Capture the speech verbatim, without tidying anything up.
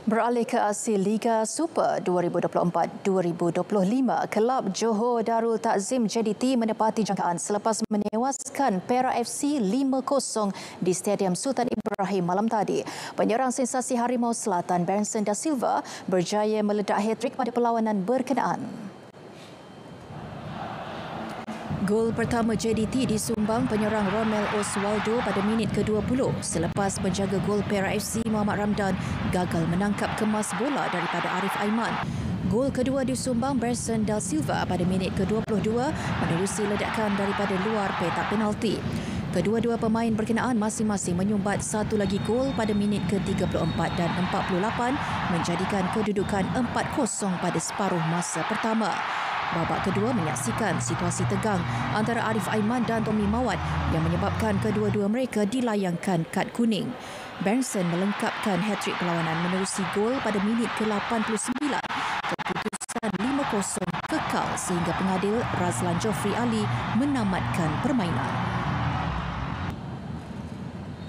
Beralih ke aksi Liga Super dua ribu dua puluh empat dua ribu dua puluh lima, kelab Johor Darul Takzim J D T menepati jangkaan selepas menewaskan Perak F C lima kosong di Stadium Sultan Ibrahim malam tadi. Penyerang sensasi Harimau Selatan Benson Da Silva berjaya meledak hat-trick pada perlawanan berkenaan. Gol pertama J D T disumbang penyerang Romel Oswaldo pada minit ke dua puluh selepas penjaga gol Perak F C Muhammad Ramdan gagal menangkap kemas bola daripada Arif Aiman. Gol kedua disumbang Benson Da Silva pada minit ke dua puluh dua menerusi ledakan daripada luar petak penalti. Kedua-dua pemain berkenaan masing-masing menyumbat satu lagi gol pada minit ke tiga puluh empat dan empat puluh lapan menjadikan kedudukan empat kosong pada separuh masa pertama. Babak kedua menyaksikan situasi tegang antara Arif Aiman dan Tommy Mawat yang menyebabkan kedua-dua mereka dilayangkan kad kuning. Benson melengkapkan hat-trick perlawanan menerusi gol pada minit ke lapan puluh sembilan. Keputusan lima kosong kekal sehingga pengadil Razlan Jofri Ali menamatkan permainan.